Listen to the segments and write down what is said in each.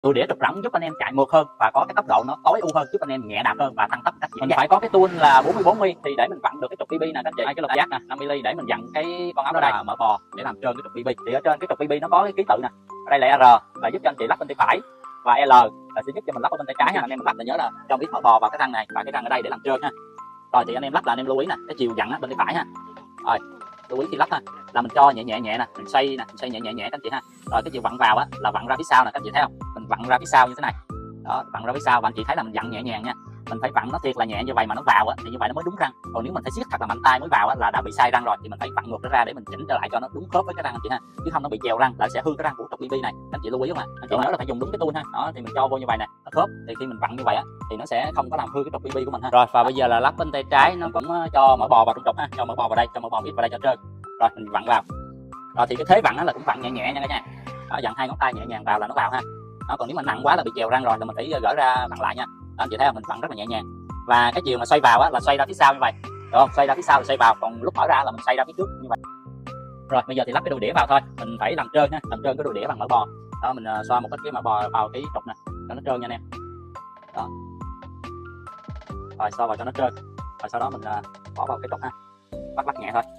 Đùi đĩa trục rỗng giúp anh em chạy mượt hơn và có cái tốc độ nó tối ưu hơn, giúp anh em nhẹ đạp hơn và tăng tốc cách dễ dàng. Phải có cái tool là 44 mm thì để mình vặn được cái trục BB nè các anh chị. Hai cái lục giác nè 5 mm để mình vặn cái con ốc ở đây mở bò để làm trơn cái trục BB. Thì ở trên cái trục BB nó có cái ký tự nè. Ở đây là R là giúp cho anh chị lắp bên tay phải và L là sẽ giúp cho mình lắp ở bên tay trái ha. Anh em lắp là nhớ là cho biết mở bò vào cái răng này và cái răng ở đây để làm trơn ha. Rồi thì anh em lắp là anh em lưu ý nè, cái chiều vặn bên tay phải ha. Rồi lưu ý khi lắp ha là mình cho nhẹ nhẹ nè, mình xoay nhẹ nhẹ các anh chị ha. Rồi cái chiều vặn vào á là vặn ra phía sau nè các anh chị thấy không? Mình vặn ra phía sau như thế này. Đó, vặn ra phía sau và anh chị thấy là mình vặn nhẹ nhàng nha. Mình phải vặn nó thiệt là nhẹ như vậy mà nó vào á thì như vậy nó mới đúng răng. Còn nếu mình phải siết thật là mạnh tay mới vào á là đã bị sai răng rồi, thì mình phải vặn ngược nó ra để mình chỉnh trở lại cho nó đúng khớp với cái răng anh chị ha. Chứ không nó bị chèo răng là sẽ hư cái răng của trục BB này. Anh chị lưu ý không ạ? Anh chị nhớ là phải dùng đúng cái tool ha. Đó thì mình cho vô như vậy nè, nó khớp thì khi mình vặn như vậy á thì nó sẽ không có làm hư cái trục BB của mình ha. Rồi và bây giờ là lắp bên tay trái nó cũng cho mỡ bò vào trong trục ha, cho mỡ bò vào đây, cho mỡ bò ít vào đây cho trơn. Rồi mình vặn vào. Rồi thì cái thế vặn nó là cũng vặn nhẹ nhẹ nha cả nhà. Đó, dặn hai ngón tay nhẹ nhàng vào là nó vào ha. Đó, còn nếu mà nặng quá là bị chèo răng rồi là mình phải gỡ ra vặn lại nha. Đó, anh chị thấy không? Mình vặn rất là nhẹ nhàng. Và cái chiều mà xoay vào á là xoay ra phía sau như vậy. Được không? Xoay ra phía sau là xoay vào, còn lúc mở ra là mình xoay ra phía trước như vậy. Rồi bây giờ thì lắp cái đùi đĩa vào thôi. Mình phải làm trơn ha, làm trơn cái đùi đĩa bằng mỡ bò. Đó mình xoa một cái mỡ bò vào cái trục nè cho nó trơn nha anh em. Đó. Rồi xoa vào cho nó trơn. Rồi sau đó mình bỏ vào cái trục ha. Bắt nhẹ thôi.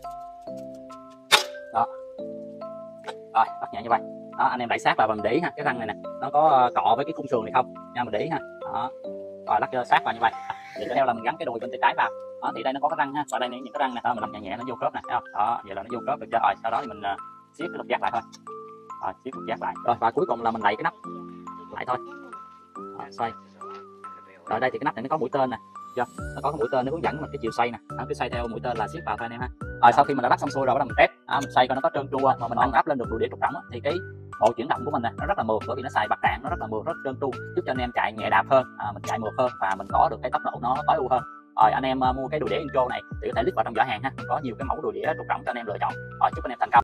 Đó. Rồi bắt nhẹ như vậy. Đó anh em đẩy sát vào và mình để ý ha, cái răng này nè nó có cọ với cái khung sườn này không nha, mình để ý ha. Đó. Rồi lắc sát vào như vậy. Thì tiếp theo là mình gắn cái đùi bên tay trái vào. Đó thì đây nó có cái răng ha, và đây những cái răng này mình làm nhẹ nhẹ nó vô khớp nè, thấy không? Đó, vậy là nó vô khớp được chưa? Rồi sau đó thì mình siết cái lục giác lại thôi. Rồi siết lục giác lại. Rồi và cuối cùng là mình đẩy cái nắp lại thôi. Đó, xoay. Rồi đây thì cái nắp này nó có mũi tên nè. Chưa? Nó có cái mũi tên nó hướng dẫn mình cái chiều xoay nè. Nó cứ xoay theo mũi tên là siết vào thôi anh em ha. Rồi sau khi mình đã lắp xong xuôi rồi bắt đầu mình test, mình xoay coi nó có trơn tru mà mình nâng áp lên được đùi đĩa trục rỗng thì cái bộ chuyển động của mình nè nó rất là mượt, bởi vì nó xài bạc đạn, nó rất là mượt, rất trơn tru, giúp cho anh em chạy nhẹ đạp hơn, mình chạy mượt hơn và mình có được cái tốc độ nó tối ưu hơn. Rồi anh em mua cái đùi đĩa Intro này thì có thể click vào trong giỏ hàng ha, có nhiều cái mẫu đùi đĩa trục rỗng cho anh em lựa chọn. Rồi chúc anh em thành công.